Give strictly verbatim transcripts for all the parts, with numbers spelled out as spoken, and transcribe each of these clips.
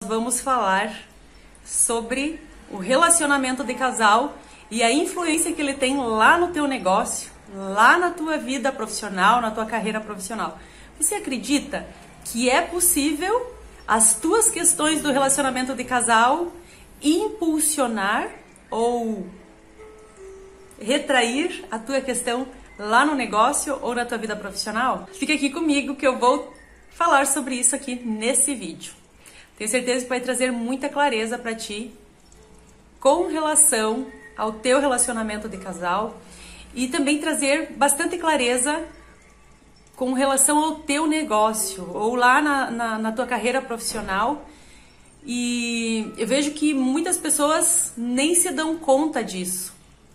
Vamos falar sobre o relacionamento de casal e a influência que ele tem lá no teu negócio, lá na tua vida profissional, na tua carreira profissional. Você acredita que é possível as tuas questões do relacionamento de casal impulsionar ou retrair a tua questão lá no negócio ou na tua vida profissional? Fica aqui comigo que eu vou falar sobre isso aqui nesse vídeo. Tenho certeza que vai trazer muita clareza para ti com relação ao teu relacionamento de casal e também trazer bastante clareza com relação ao teu negócio ou lá na, na, na tua carreira profissional. E eu vejo que muitas pessoas nem se dão conta disso,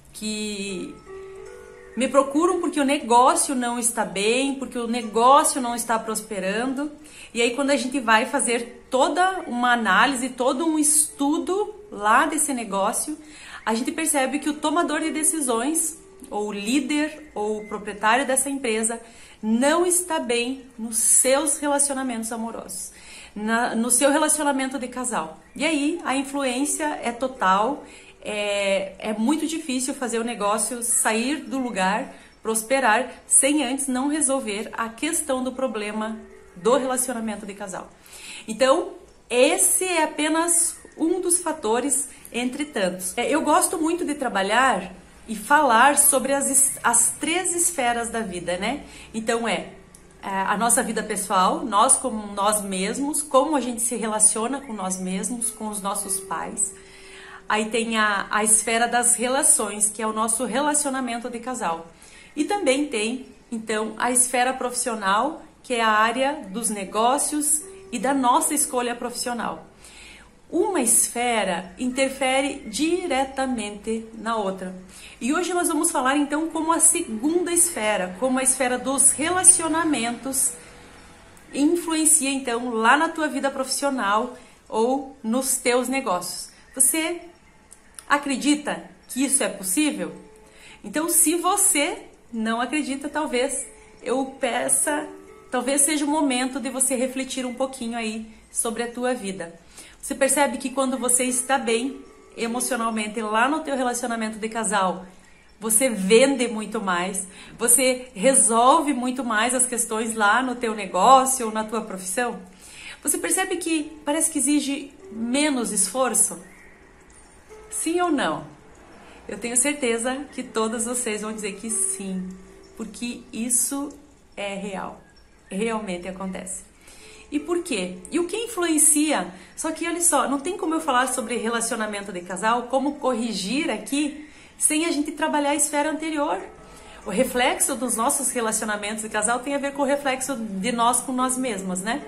que me procuram porque o negócio não está bem, porque o negócio não está prosperando. E aí quando a gente vai fazer toda uma análise, todo um estudo lá desse negócio, a gente percebe que o tomador de decisões, ou o líder, ou o proprietário dessa empresa, não está bem nos seus relacionamentos amorosos, na, no seu relacionamento de casal. E aí a influência é total. É, é muito difícil fazer o negócio sair do lugar, prosperar, sem antes não resolver a questão do problema do relacionamento de casal. Então, esse é apenas um dos fatores entre tantos. É, eu gosto muito de trabalhar e falar sobre as, as três esferas da vida, né? Então é a nossa vida pessoal, nós como nós mesmos, como a gente se relaciona com nós mesmos, com os nossos pais. Aí tem a, a esfera das relações, que é o nosso relacionamento de casal. E também tem, então, a esfera profissional, que é a área dos negócios e da nossa escolha profissional. Uma esfera interfere diretamente na outra. E hoje nós vamos falar, então, como a segunda esfera, como a esfera dos relacionamentos influencia, então, lá na tua vida profissional ou nos teus negócios. Você acredita que isso é possível? Então, se você não acredita, talvez eu peça, talvez seja o momento de você refletir um pouquinho aí sobre a tua vida. Você percebe que quando você está bem emocionalmente lá no teu relacionamento de casal, você vende muito mais, você resolve muito mais as questões lá no teu negócio ou na tua profissão? Você percebe que parece que exige menos esforço? Sim ou não? Eu tenho certeza que todas vocês vão dizer que sim, porque isso é real, realmente acontece. E por quê? E o que influencia? Só que olha só, não tem como eu falar sobre relacionamento de casal, como corrigir aqui, sem a gente trabalhar a esfera anterior. O reflexo dos nossos relacionamentos de casal tem a ver com o reflexo de nós com nós mesmos, né?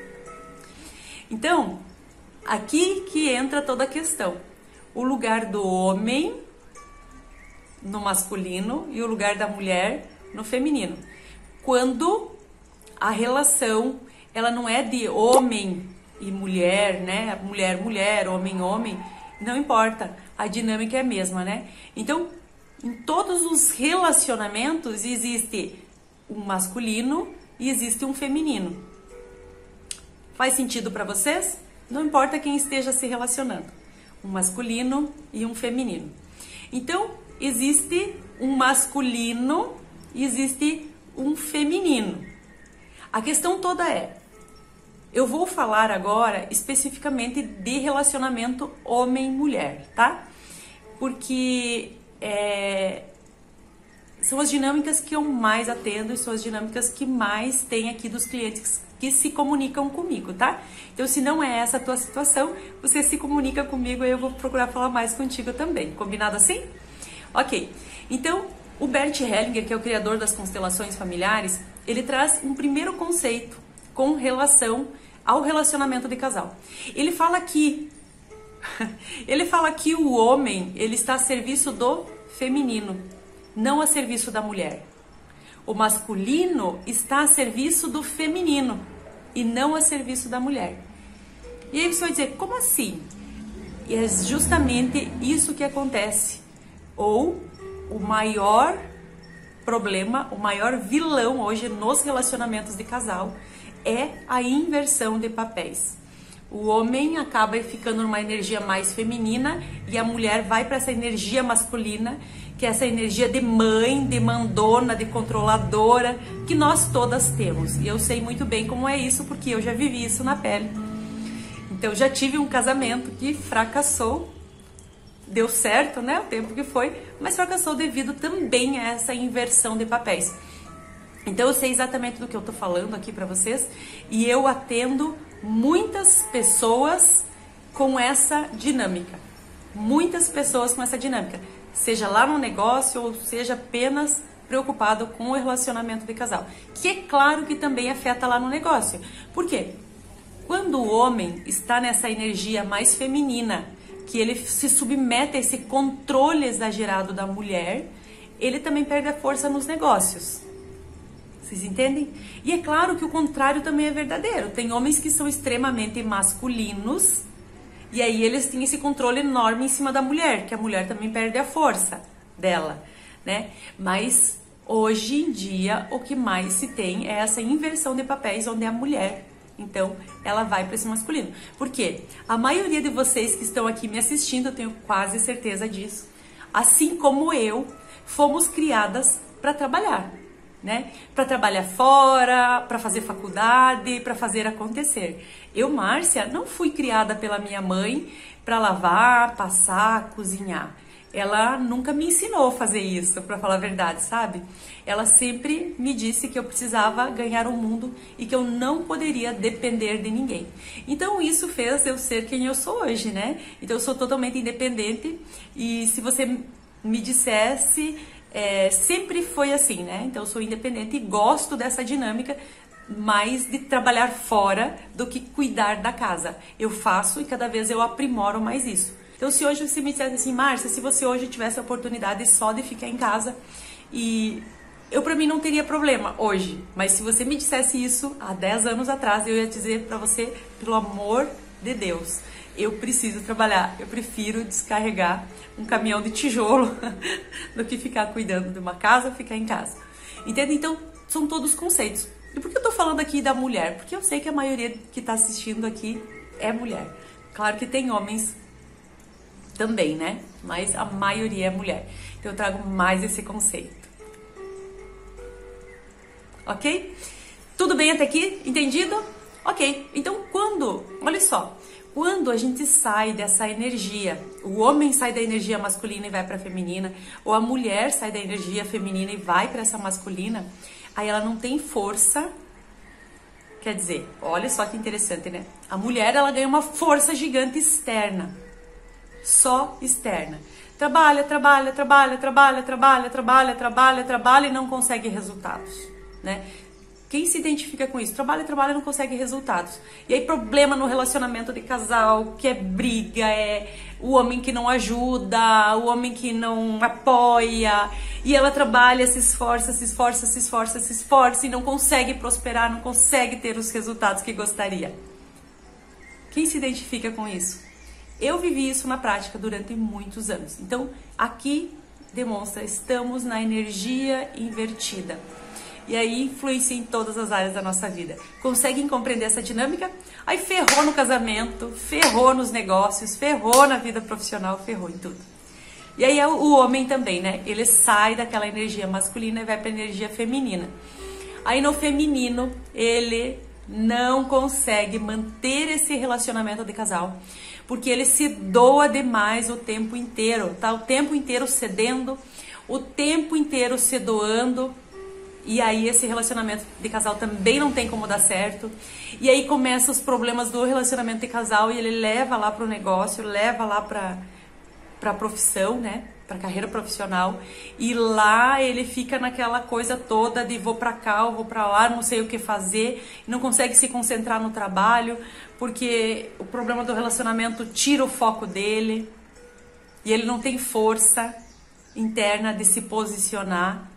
Então, aqui que entra toda a questão. O lugar do homem no masculino e o lugar da mulher no feminino. Quando a relação ela não é de homem e mulher, né? Mulher, mulher, homem, homem, não importa, a dinâmica é a mesma, né? Então, em todos os relacionamentos existe um masculino e existe um feminino. Faz sentido para vocês? Não importa quem esteja se relacionando. Um masculino e um feminino. Então, existe um masculino e existe um feminino. A questão toda é, eu vou falar agora especificamente de relacionamento homem-mulher, tá? Porque é, são as dinâmicas que eu mais atendo e são as dinâmicas que mais tem aqui dos clientes que se comunicam comigo, tá? Então, se não é essa a tua situação, você se comunica comigo e eu vou procurar falar mais contigo também. Combinado assim? Ok. Então, o Bert Hellinger, que é o criador das constelações familiares, ele traz um primeiro conceito com relação ao relacionamento de casal. Ele fala que ele fala que o homem, ele está a serviço do feminino, não a serviço da mulher. O masculino está a serviço do feminino e não a serviço da mulher. E aí você vai dizer, como assim? E é justamente isso que acontece. Ou o maior problema, o maior vilão hoje nos relacionamentos de casal é a inversão de papéis. O homem acaba ficando numa energia mais feminina e a mulher vai para essa energia masculina, que é essa energia de mãe, de mandona, de controladora, que nós todas temos. E eu sei muito bem como é isso, porque eu já vivi isso na pele. Então, já tive um casamento que fracassou, deu certo, né, o tempo que foi, mas fracassou devido também a essa inversão de papéis. Então, eu sei exatamente do que eu tô falando aqui para vocês, e eu atendo muitas pessoas com essa dinâmica. Muitas pessoas com essa dinâmica, seja lá no negócio ou seja apenas preocupado com o relacionamento de casal, que é claro que também afeta lá no negócio. Por quê? Quando o homem está nessa energia mais feminina, que ele se submete a esse controle exagerado da mulher, ele também perde a força nos negócios. Vocês entendem? E é claro que o contrário também é verdadeiro. Tem homens que são extremamente masculinos e aí eles têm esse controle enorme em cima da mulher, que a mulher também perde a força dela, né? Mas hoje em dia o que mais se tem é essa inversão de papéis, onde a mulher, então, ela vai para esse masculino. Por quê? A maioria de vocês que estão aqui me assistindo, eu tenho quase certeza disso, assim como eu, fomos criadas para trabalhar, né? Para trabalhar fora, para fazer faculdade, para fazer acontecer. Eu, Márcia, não fui criada pela minha mãe para lavar, passar, cozinhar. Ela nunca me ensinou a fazer isso, para falar a verdade, sabe? Ela sempre me disse que eu precisava ganhar o mundo e que eu não poderia depender de ninguém. Então isso fez eu ser quem eu sou hoje, né? Então eu sou totalmente independente e se você me dissesse, é, sempre foi assim, né? Então eu sou independente e gosto dessa dinâmica mais de trabalhar fora do que cuidar da casa. Eu faço e cada vez eu aprimoro mais isso. Então, se hoje você me dissesse assim, Márcia, se você hoje tivesse a oportunidade só de ficar em casa, e eu, pra mim, não teria problema hoje, mas se você me dissesse isso há dez anos atrás, eu ia dizer pra você, pelo amor de Deus, eu preciso trabalhar, eu prefiro descarregar um caminhão de tijolo do que ficar cuidando de uma casa ou ficar em casa. Entende? Então, são todos conceitos. E por que eu tô falando aqui da mulher? Porque eu sei que a maioria que tá assistindo aqui é mulher. Claro que tem homens também, né? Mas a maioria é mulher. Então eu trago mais esse conceito. Ok? Tudo bem até aqui? Entendido? Ok. Então quando, olha só, quando a gente sai dessa energia, o homem sai da energia masculina e vai para a feminina, ou a mulher sai da energia feminina e vai para essa masculina, aí ela não tem força. Quer dizer, olha só que interessante, né? A mulher, ela ganha uma força gigante externa. Só externa. Trabalha, trabalha, trabalha, trabalha, trabalha, trabalha, trabalha, trabalha e não consegue resultados, né? Quem se identifica com isso? Trabalha, trabalha e não consegue resultados. E aí problema no relacionamento de casal, que é briga, é o homem que não ajuda, o homem que não apoia, e ela trabalha, se esforça, se esforça, se esforça, se esforça e não consegue prosperar, não consegue ter os resultados que gostaria. Quem se identifica com isso? Eu vivi isso na prática durante muitos anos. Então, aqui demonstra, estamos na energia invertida. E aí influencia em todas as áreas da nossa vida. Conseguem compreender essa dinâmica? Aí ferrou no casamento, ferrou nos negócios, ferrou na vida profissional, ferrou em tudo. E aí o homem também, né? Ele sai daquela energia masculina e vai para a energia feminina. Aí no feminino, ele não consegue manter esse relacionamento de casal, porque ele se doa demais o tempo inteiro, tá? O tempo inteiro cedendo, o tempo inteiro se doando, e aí esse relacionamento de casal também não tem como dar certo, e aí começam os problemas do relacionamento de casal, e ele leva lá pro negócio, leva lá pra, pra profissão, né? Pra carreira profissional, e lá ele fica naquela coisa toda de vou pra cá, eu vou pra lá, não sei o que fazer, não consegue se concentrar no trabalho, porque o problema do relacionamento tira o foco dele, e ele não tem força interna de se posicionar.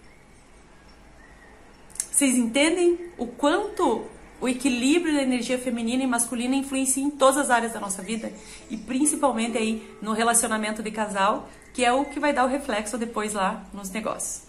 Vocês entendem o quanto o equilíbrio da energia feminina e masculina influencia em todas as áreas da nossa vida, e principalmente aí no relacionamento de casal, que é o que vai dar o reflexo depois lá nos negócios.